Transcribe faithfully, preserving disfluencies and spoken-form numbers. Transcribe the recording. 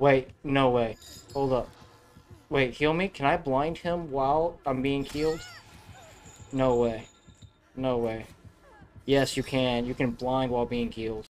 Wait, no way. Hold up. Wait, heal me? Can I blind him while I'm being healed? No way. No way. Yes, you can. You can blind while being healed.